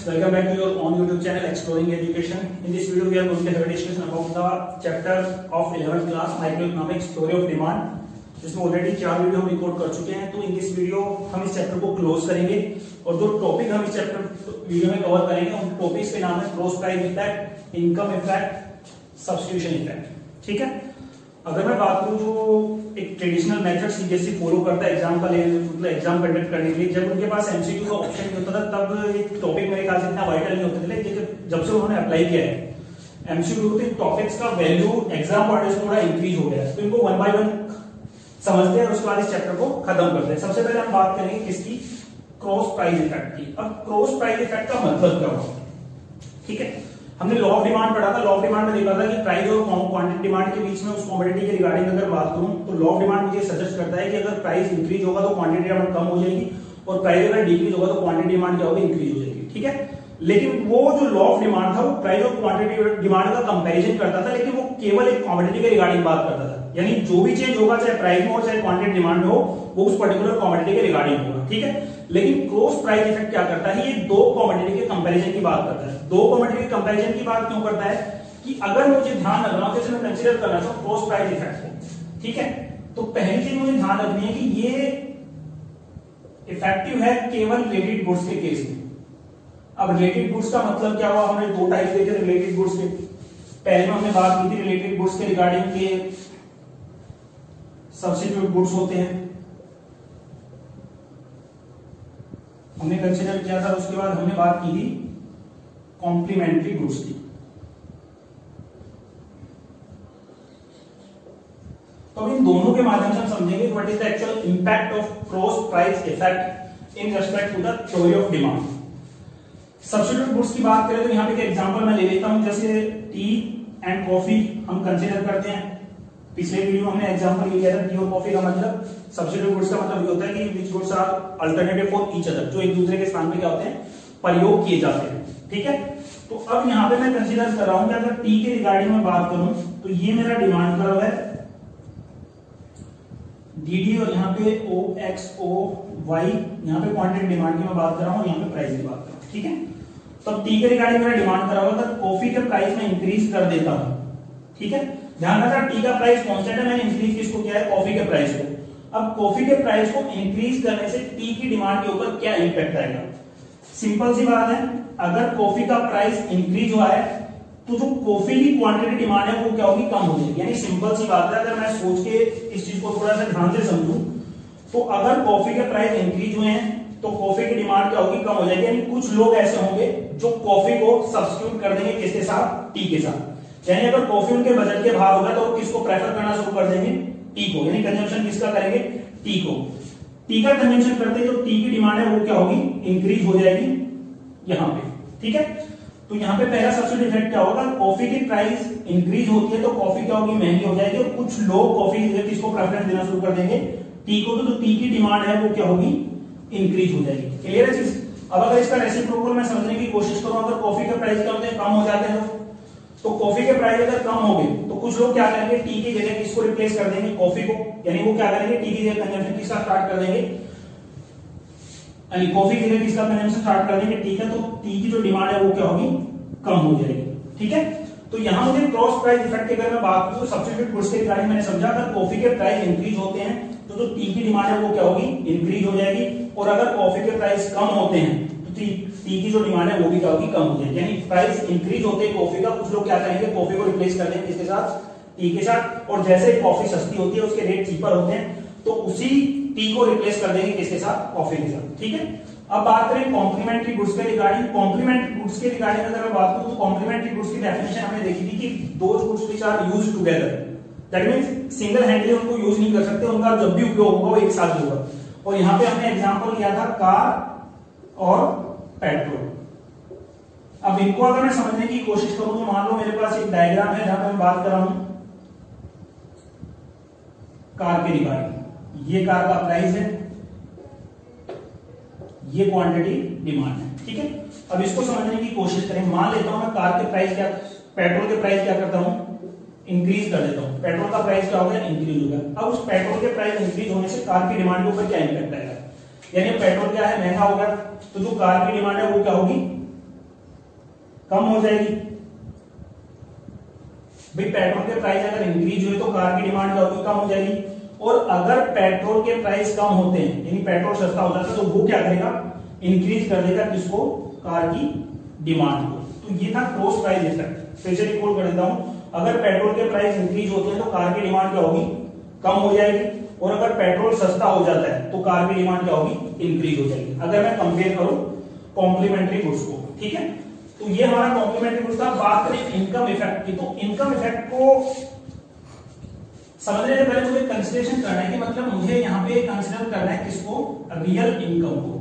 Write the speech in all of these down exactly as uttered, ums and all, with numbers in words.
welcome back to your own YouTube channel Exploring Education. In this video we are going to have a discussion about the chapter of eleventh class Microeconomics Theory of Demand, जिसमें already चार video हम record कर चुके हैं। तो in this video हम इस chapter को क्लोज करेंगे और जो टॉपिक हम इस चैप्टर वीडियो में कवर करेंगे उन टॉपिक्स के नाम है cross price effect, income effect, substitution effect. ठीक है, अगर मैं बात करूं जो एक ट्रेडिशनल मेथड सीबीएसई फॉलो करता है एग्जाम का मतलब एग्जाम कंडक्ट करने के लिए, जब उनके पास एमसीक्यू का ऑप्शन नहीं होता था तब ये टॉपिक मेरे ख्याल से इतना वाइटल नहीं होता था। लेकिन जब से उन्होंने अप्लाई किया है एमसीक्यू तो टॉपिक्स का वैल्यू एग्जाम पॉइंट से थोड़ा इंक्रीज हो गया है। तो इनको वन बाय वन समझते हैं और उसके बाद इस चैप्टर को खत्म करते हैं। सबसे पहले हम बात करेंगे किसकी, क्रॉस प्राइस इफेक्ट की। अब क्रॉस प्राइस इफेक्ट का मतलब क्या होगा, ठीक है, हमने लॉ ऑफ डिमांड पढ़ा था। लॉ ऑफ डिमांड में देखा था कि प्राइस और क्वांटिटी डिमांड के बीच में उस कमोडिटी के रिगार्डिंग अगर बात करूं तो लॉ ऑफ डिमांड मुझे सजेस्ट करता है कि अगर प्राइस इंक्रीज होगा तो क्वांटिटी डिमांड कम हो जाएगी और प्राइस अगर डिक्रीज होगा तो क्वांटिटी डिमांड क्या होगी, इंक्रीज हो जाएगी। ठीक है, लेकिन वो जो लॉ ऑफ डिमांड था वो प्राइस और क्वांटिटी डिमांड का कंपैरिजन करता था, लेकिन वो केवल एक कमोडिटी के रिगार्डिंग बात करता था। यानी जो भी चेंज होगा चाहे प्राइस में हो चाहे क्वांटिटी डिमांड में हो वो उस पर्टिकुलर कमोडिटी के रिगार्डिंग होगा। ठीक है, लेकिन क्रॉस प्राइस इफेक्ट क्या करता है, ये दो कमोडिटी के कंपैरिजन की बात करता है। दो कमोडिटी के कंपैरिजन की बात क्यों करता है कि अगर मुझे ध्यान रखना है, जैसे मैं कंसीडर करना चाहूं क्रॉस प्राइस इफेक्ट को, ठीक है, तो पहली चीज मुझे ध्यान रखनी है कि ये इफेक्टिव है केवल रिलेटेड गुड्स के केस में। अब रिलेटेड गुड्स का मतलब क्या हुआ, हमने दो टाइप देखे रिलेटेड गुड्स के। पहले में हमने बात की थी रिलेटेड गुड्स के रिगार्डिंग के सब्स्टिट्यूट गुड्स होते हैं, हमने कंसीडर किया था। उसके बाद हमने बात की थी कॉम्प्लीमेंट्री गुड्स की। तो इन दोनों के माध्यम से हम समझेंगे what is the actual impact of cross price effect in respect to the theory of demand. Substitute goods की बात करें तो यहाँ पे एक एग्जांपल मैं ले लेता हूं, जैसे टी एंड कॉफी हम कंसीडर करते हैं। पिछले वीडियो में हमने एग्जांपल ये किया था टी और कॉफी का मतलब, सब्स्टिट्यूट गुड्स का मतलब ये होता है कि which goods are alternative for each other, जो एक दूसरे के स्थान पे क्या होते हैं, प्रयोग किए जाते हैं। ठीक है, तो अब यहाँ पे मैं कंसीडर कर रहा हूं कि अगर टी के रिगार्डिंग में बात करूं तो ये मेरा डिमांड कर्व है डीडी और यहाँ पे ओ एक्स ओ वाई, यहाँ पे क्वांटिटी डिमांड की मैं बात कर रहा हूँ, यहाँ पे प्राइस की बात कर रहा हूँ। ठीक है, तो अब टी के रिगार्डिंग मेरा डिमांड करा हुआ था, कॉफी के प्राइस में इंक्रीज कर देता हूं। ठीक है, ध्यान रखना टी का प्राइस कांस्टेंट है, मैंने इंक्रीज किसको किया है, कॉफी के प्राइस को। अब कॉफी के प्राइस को इंक्रीज करने से टी की डिमांड के ऊपर क्या इंपैक्ट आएगा, सिंपल सी बात है, अगर कॉफी का प्राइस इंक्रीज हुआ है तो जो कॉफी की क्वांटिटी डिमांड है वो क्या होगी, कम हो जाएगी। यानी सिंपल सी बात है, अगर मैं सोच के इस चीज को थोड़ा सा ध्यान से समझूं तो अगर कॉफी के प्राइस इंक्रीज हुए हैं तो कॉफी की डिमांड क्या होगी, कम हो जाएगी। यानी कुछ लोग ऐसे होंगे जो कॉफी को सब्स्टिट्यूट कर देंगे किसके साथ, टी के साथ। यानी अगर कॉफी उनके बजट के बाहर होगा तो किसको प्रेफर करना शुरू कर देंगे, टी को। यानी कंजम्पशन किसका करेंगे, टी को। टी का कंजम्पशन करते जो टी की डिमांड है वो क्या होगी, इंक्रीज हो जाएगी यहाँ पे। ठीक है, तो यहाँ पे पहला सब्स्टिट्यूट इफेक्ट क्या होगा, कॉफी की प्राइस इंक्रीज होती है तो कॉफी क्या होगी, महंगी हो जाएगी और कुछ लोग कॉफी किसको प्रेफरेंस देना शुरू कर देंगे, टी को। तो जो टी की डिमांड है वो क्या होगी, इंक्रीज हो जाएगी। क्लियर है चीज। अब अगर इसका रेसिप्रोकल मैं समझने की कोशिश करूं, अगर कॉफी के प्राइस क्या होते हैं, कम हो जाते हैं तो कॉफी के प्राइस अगर कम हो गए तो कुछ लोग क्या करेंगे, टी की जगह किसको रिप्लेस कर देंगे, कॉफी को। यानी वो क्या करेंगे, टी की जगह कंजम्पशन किसका स्टार्ट कर देंगे, यानी कॉफी की जगह किसका कंजम्पशन स्टार्ट कर देंगे, टी का। तो टी की जो डिमांड है वो क्या होगी, कम हो जाएगी। ठीक है, तो यहां मुझे क्रॉस प्राइस इफेक्ट की अगर मैं बात करूं तो सब्स्टिट्यूट गुड्स के रिगार्डिंग मैंने समझा, अगर कॉफी के प्राइस इंक्रीज होते हैं तो जो टी की डिमांड है वो क्या होगी, इंक्रीज हो जाएगी। और अगर कॉफी के प्राइस कम होते हैं तो टी, टी की जो डिमांड है वो भी क्या होगी, कम हो जाएगी। यानी प्राइस इंक्रीज होते हैं कॉफी का, कुछ लोग क्या करेंगे, कॉफी को रिप्लेस कर देंगे किसके साथ, टी के साथ। और जैसे कॉफी सस्ती होती है उसके रेट चीपर होते हैं तो उसी टी को रिप्लेस कर देंगे किसके साथ, कॉफी के साथ। ठीक है, अब बात करें कॉम्प्लीमेंट्री गुड्स के रिगार्डिंग। कॉम्प्लीमेंट्री गुड्स के रिगार्डिंग अगर मैं बात करूं तो कॉम्प्लीमेंट्री गुड्स की डेफिनेशन हमने देखी थी कि those goods which are used together, that means single handedly उनको यूज नहीं कर सकते, उनका जब भी उपयोग होगा वो एक साथ होगा। और यहां पे हमने एग्जांपल लिया था कार और पेट्रोल। अब इनको अगर मैं समझने की कोशिश करूं तो मान लो मेरे पास एक डायग्राम है जहां पे मैं बात कर रहा हूं कार के रिगार्डिंग। ये कार का प्राइस है, ये क्वांटिटी डिमांड है। ठीक है, अब इसको समझने की कोशिश करें। मान लेता हूं मैं कार के प्राइस क्या, पेट्रोल के प्राइस क्या करता हूं, इंक्रीज कर देता हूं। पेट्रोल का प्राइस क्या हो गया, इंक्रीज हो गया। अब उस पेट्रोल के प्राइस इंक्रीज होने से कार की डिमांड के ऊपर क्या इंपैक्ट आएगा, यानी पेट्रोल क्या है, महंगा हो गया तो जो कार की डिमांड है वो क्या होगी, कम हो जाएगी। भाई पेट्रोल के प्राइस अगर इंक्रीज हुए तो कार की डिमांड क्या होगी, कम हो जाएगी। और अगर पेट्रोल के प्राइस कम होते हैं यानी पेट्रोल सस्ता हो जाता है तो वो क्या करेगा, इंक्रीज कर देगा किसको, कार की डिमांड को। तो ये था क्रॉस प्राइस इफेक्ट। फिर से रिकॉर्ड कर देता हूं, अगर पेट्रोल के प्राइस इंक्रीज होते हैं तो कार की डिमांड क्या होगी, कम हो जाएगी। और अगर पेट्रोल सस्ता हो जाता है तो कार की डिमांड क्या होगी, इंक्रीज हो जाएगी। अगर मैं कंपेयर करूं कॉम्प्लीमेंट्री गुड्स को, ठीक है। तो ये हमारा कॉम्प्लीमेंट्री गुड्स था। बात करें इनकम इफेक्ट की, तो इनकम इफेक्ट को समझने से पहले मुझे कंसीडरेशन करना है कि मतलब मुझे यहां पे कंसीडर करना है किसको, रियल इनकम को।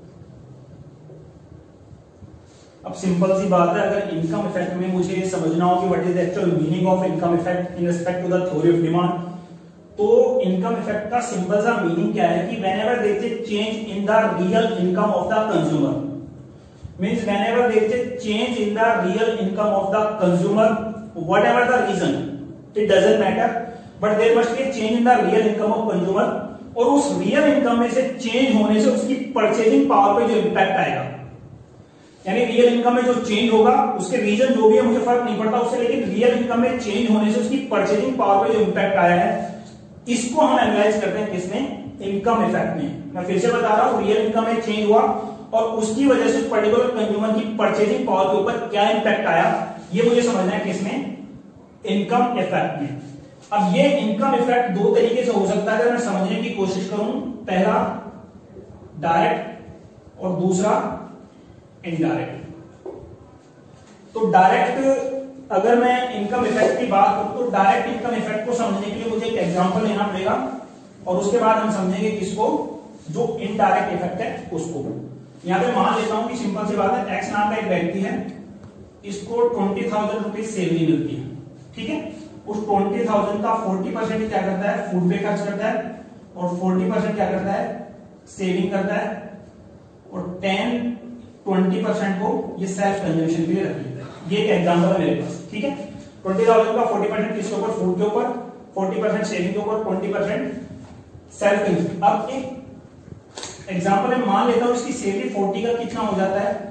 अब सिंपल सी बात है, अगर इनकम इफेक्ट में मुझे ये समझना हो कि what is the actual meaning of income effect in respect to the theory of demand, तो इनकम इफेक्ट का सिंपल सा मीनिंग क्या है कि whenever there is change in the real income of the consumer, means whenever there is change in the real income of the consumer, whatever the reason, it doesn't matter, but there must be change in the real income of consumer. और उस real income में से change होने से उसकी purchasing power पे जो impact आएगा, यानी रियल इनकम में जो चेंज होगा उसके रीजन जो भी है मुझे फर्क नहीं पड़ता उससे, लेकिन रियल इनकम में चेंज होने से उसकी परचेजिंग पावर पे जो इंपैक्ट आया है, इसको हम एनालाइज करते हैं किसमें, इनकम इफेक्ट में। मैं फिर से बता रहा हूं, रियल इनकम में चेंज हुआ और उसकी वजह से उस पर्टिकुलर कंज्यूमर की परचेजिंग पावर के ऊपर क्या इंपैक्ट आया, ये मुझे समझना है किसमें, इनकम इफेक्ट में। अब ये इनकम इफेक्ट दो तरीके से हो सकता है अगर मैं समझने की कोशिश करूं, पहला डायरेक्ट और दूसरा इनडायरेक्ट। तो डायरेक्ट अगर मैं इनकम इफेक्ट की बात करूं तो डायरेक्ट इनकम इफेक्ट को समझने के लिए मुझे एक एग्जांपल लेना पड़ेगा और उसके बाद हम समझेंगे किसको, जो इनडायरेक्ट इफेक्ट है उसको। यहां पे मान लेता हूं कि सिंपल सी बात है, एक्स नाम का एक व्यक्ति है, इसको ट्वेंटी थाउजेंड रुपीज सैलरी मिलती है, ठीक है। उस ट्वेंटी थाउजेंड का फोर्टी परसेंट क्या करता है, फूड पे खर्च करता है, और फोर्टी परसेंट क्या करता है, सेविंग करता है, और टेन ट्वेंटी परसेंट को ये सेल्फ कंजम्पशन के लिए रख लेता है। ये एक एग्जांपल है मेरे पास, ठीक है। ट्वेंटी थाउजेंड का फोर्टी परसेंट किसके ऊपर, फूड के ऊपर, फोर्टी परसेंट सेविंग के ऊपर, ट्वेंटी परसेंट सेल्फ कंजम्पशन। अब एक एग्जांपल है, मान लेता हूं इसकी सैलरी फोर्टी का कितना हो जाता है,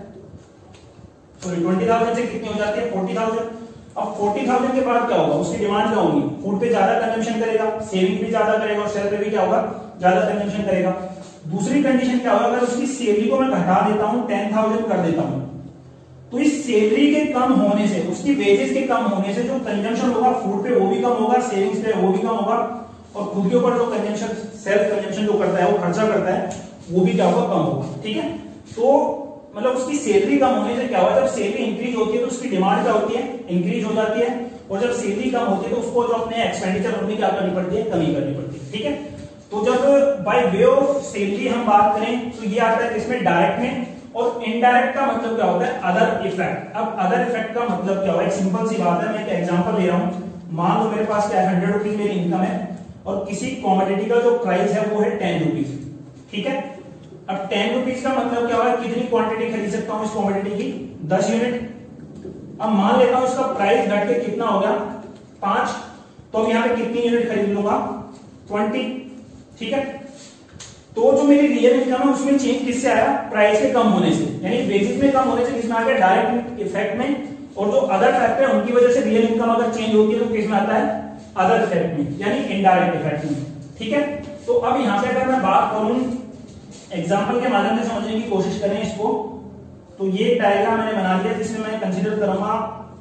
सॉरी ट्वेंटी थाउजेंड से कितनी हो जाती है, फोर्टी थाउजेंड। अब फोर्टी थाउजेंड के बाद क्या होगा, उसकी डिमांड क्या होगी, फूड पे ज्यादा कंजम्पशन करेगा, सेविंग भी ज्यादा करेगा, और सेल्फ पे भी क्या होगा, ज्यादा कंजम्पशन करेगा। दूसरी कंडीशन क्या होगा, अगर उसकी सैलरी को मैं घटा देता हूं, टेन थाउजेंड कर देता हूं, तो इस सैलरी के कम होने से, उसकी वेजेस के कम होने से जो कंजम्पशन होगा फूड पे वो भी कम होगा, सेविंग्स पे वो भी कम होगा, और खुद के ऊपर जो कंजम्पशन सेल्फ कंजम्पशन जो करता है वो खर्चा करता है वो भी क्या होगा, कम होगा, ठीक है। तो मतलब उसकी सैलरी कम होने से क्या होगा, जब सैलरी इंक्रीज होती है तो उसकी डिमांड क्या होती है, इंक्रीज हो जाती है, और जब सैलरी कम होती है तो उसको जो अपने एक्सपेंडिचर अपनी क्या करनी पड़ती है, कमी करनी पड़ती है, ठीक है। तो जब बाय वे ऑफ सैलरी हम बात करें तो ये आता है इसमें डायरेक्ट में, और इनडायरेक्ट का मतलब क्या होता है, अदर इफेक्ट। अब अदर इफेक्ट का मतलब क्या होगा, एक सिंपल सी बात है, मैं एक एग्जांपल ले रहा हूं। मान लो मेरे पास क्या है, हंड्रेड रुपीज मेरी इनकम है और किसी कॉमोडिटी का जो प्राइस है वो है टेन रुपीज, ठीक है। अब टेन रुपीज का मतलब क्या होगा, कितनी क्वांटिटी खरीद सकता हूं इस कॉमोडिटी की, दस यूनिट। अब मान लेता हूं इसका प्राइस घट के कितना हो गया, पांच, तो अब यहां पे कितनी यूनिट खरीद लूंगा, ट्वेंटी, ठीक है। तो जो मेरी रियल इनकम है उसमें चेंज किससे आया, प्राइस के कम होने से, यानी बेसिस में कम होने से किसमें आ गया, डायरेक्ट इफेक्ट में। और जो अदर फैक्टर है उनकी वजह से रियल इनकम अगर चेंज होती है तो किसमें आता है, अदर इफेक्ट में, यानी इनडायरेक्ट इफेक्ट में, ठीक है। तो अब यहां से अगर मैं बात करूं, एग्जाम्पल के माध्यम से समझने की कोशिश करें इसको, तो ये डायग्राम मैंने बना लिया जिसमें मैं कंसीडर करूंगा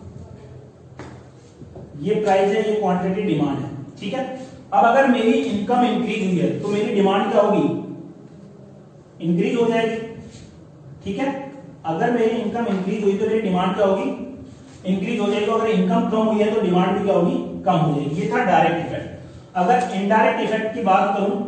ये प्राइस है, ये क्वांटिटी डिमांड है, ठीक है। अब अगर मेरी इनकम इंक्रीज हुई है तो मेरी डिमांड क्या होगी, इंक्रीज हो जाएगी, ठीक है। अगर मेरी इनकम इंक्रीज हुई तो मेरी डिमांड क्या होगी, इंक्रीज हो जाएगी। अगर इनकम कम हुई है तो डिमांड भी क्या होगी, कम हो जाएगी। ये था डायरेक्ट इफेक्ट। अगर इनडायरेक्ट इफेक्ट की बात करूं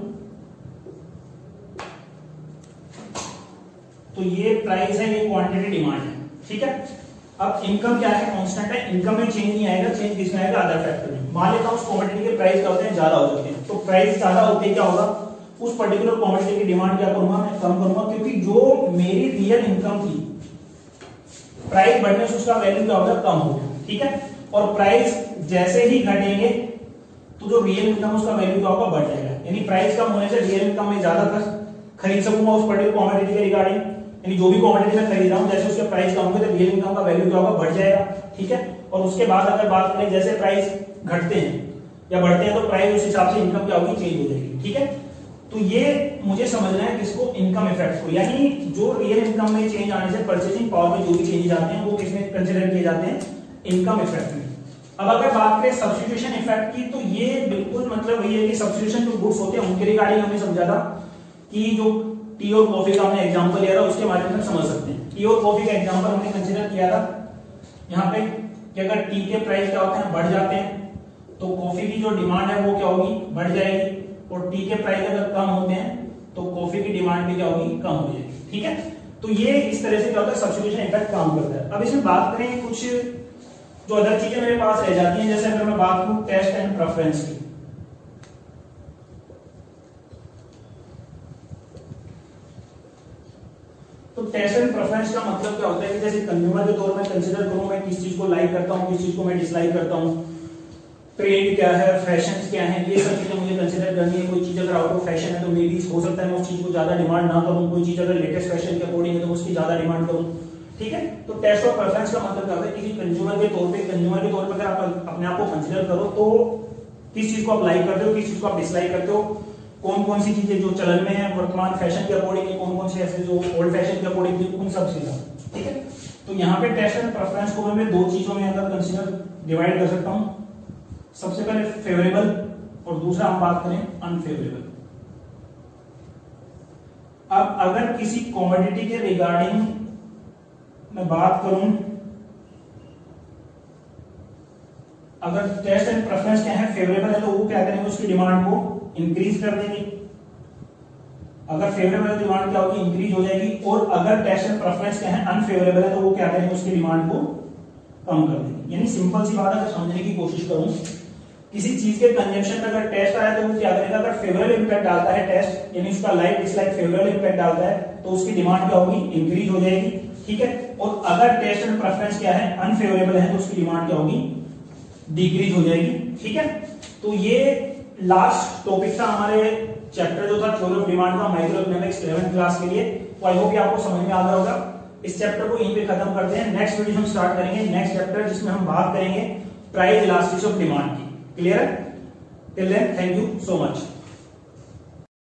तो ये प्राइस है, ये क्वांटिटी डिमांड है, ठीक है। अब इनकम क्या है, कांस्टेंट है, इनकम में चेंज नहीं आएगा, चेंज किसमें आएगा, अदर फैक्टर में। मान लेता हूं उस कमोडिटी के प्राइस क्या होते हैं, ज्यादा हो जाते हैं, तो प्राइस ज्यादा होते ही क्या होगा, उस पर्टिकुलर कमोडिटी की डिमांड क्या करूंगा, मैं कम करूंगा, क्योंकि जो मेरी रियल इनकम थी प्राइस बढ़ने से उसका वैल्यू क्या होगा, कम होगा, ठीक है। और प्राइस जैसे ही घटेंगे तो जो रियल इनकम उसका वैल्यू क्या होगा, बढ़ जाएगा। यानी प्राइस कम होने से रियल इनकम में ज्यादा खर्च खरीद सकूंगा उस पर्टिकुलर कमोडिटी के रिगार्डिंग, यानी जो भी कमोडिटी मैं खरीद रहा हूँ जैसे उसके प्राइस कम होंगे तो रियल इनकम का वैल्यू क्या होगा, बढ़ जाएगा। ठीक है, और उसके बाद अगर बात करें जैसे प्राइस घटते हैं या बढ़ते हैं तो प्राइस उस हिसाब से इनकम क्या होगी, चेंज हो जाएगी। ठीक है, तो ये मुझे समझना है किसको, इनकम इफेक्ट को, यानी जो रियल इनकम में चेंज आने से परचेसिंग पावर में जो भी चेंजेस आते हैं वो किसमें कंसीडर किए जाते हैं, इनकम इफेक्ट में। अब अगर बात करें सब्स्टिट्यूशन इफेक्ट की, तो ये बिल्कुल मतलब वही है कि सब्स्टिट्यूशन जो गुड्स होते हैं उनके रिगार्डिंग हमने समझा था कि जो टी और कॉफी का हमने एग्जांपल लिया था उसके माध्यम से समझ सकते हैं। टी और कॉफी का एग्जांपल हमने कंसीडर किया था यहाँ पे कि अगर टी के प्राइस क्या होते हैं, बढ़ जाते हैं तो कॉफी की जो डिमांड है वो क्या होगी, बढ़ जाएगी, और टी के प्राइस अगर कम होते हैं तो कॉफी की डिमांड भी क्या होगी, कम हो जाएगी। ठीक है, तो ये इस तरह से क्या होता है, सब्स्टिट्यूशन इफेक्ट काम करता है। अब इसमें बात करें कुछ जो अदर चीजें मेरे पास रह जाती हैं, जैसे अगर मैं बात करूं टेस्ट एंड प्रेफरेंस की, तो टेस्ट एंड प्रेफरेंस का मतलब क्या होता है कि जैसे कंज्यूमर के तौर में कंसीडर करूं मैं किस चीज को लाइक करता हूं, किस चीज को मैं डिसलाइक करता हूं, ट्रेंड क्या है, फैशन क्या है, ये सब चीजें मुझे कंसीडर करनी है। कोई चीज अगर आउट ऑफ फैशन है तो मे बी हो सकता है मैं उस चीज को ज्यादा डिमांड ना करूं, कोई चीज अगर लेटेस्ट फैशन के अकॉर्डिंग है तो उसकी ज्यादा डिमांड करूं। ठीक है, तो टेस्ट ऑफ प्रेफरेंस का मतलब क्या होता है, किसी कंज्यूमर के तौर पे कंज्यूमर के तौर पे अगर आप अपने आप को कंसीडर करो तो किस चीज को आप लाइक करते हो, किस चीज को आप डिसलाइक करते हो, कौन कौन सी चीजें जो चलन में है वर्तमान फैशन के अकॉर्डिंग है, कौन कौन सी ऐसे जो ओल्ड फैशन के अकॉर्डिंग है, उन सब चीजों। ठीक है, तो यहाँ पे टेस्ट एंड प्रेफरेंस को मैं दो चीजों में अगर कंसीडर डिवाइड कर सकता हूं, सबसे पहले फेवरेबल और दूसरा हम बात करें अनफेवरेबल। अब अगर किसी कमोडिटी के रिगार्डिंग मैं बात करूं, अगर टेस्ट एंड प्रेफरेंस क्या है, फेवरेबल है तो वो क्या करेंगे, उसकी डिमांड को इंक्रीज कर देंगे। अगर फेवरेबल है तो डिमांड क्या होगी, इंक्रीज हो जाएगी। और अगर टेस्ट एंड प्रेफरेंस क्या है, अनफेवरेबल है तो वो क्या करेंगे, उसकी डिमांड को कम कर देंगे। यानी सिंपल सी बात अगर समझने की कोशिश करूं, किसी चीज के कंजम्पशन में अगर टेस्ट आया तो वो क्या करेगा, अगर फेवरेबल इंपैक्ट डालता है टेस्ट, यानी उसका लाइक डिसलाइक फेवरेबल इंपैक्ट डालता है तो उसकी डिमांड क्या होगी, इंक्रीज हो जाएगी। ठीक है, और अगर टेस्ट एंड प्रेफरेंस क्या है, अनफेवरेबल है तो उसकी डिमांड क्या होगी, डिक्रीज हो जाएगी। ठीक है, तो ये लास्ट टॉपिक था हमारे चैप्टर जो था थ्योरी ऑफ डिमांड का, माइक्रो इकोनॉमिक्स इलेवेंथ क्लास के लिए। तो आई होप आपको समझ में आ गया होगा। इस चैप्टर को यहीं पे खत्म करते हैं। नेक्स्ट वीडियो हम स्टार्ट करेंगे नेक्स्ट चैप्टर जिसमें हम बात करेंगे प्राइस इलास्टिसिटी ऑफ डिमांड की। क्लियर है? Till then thank you so much.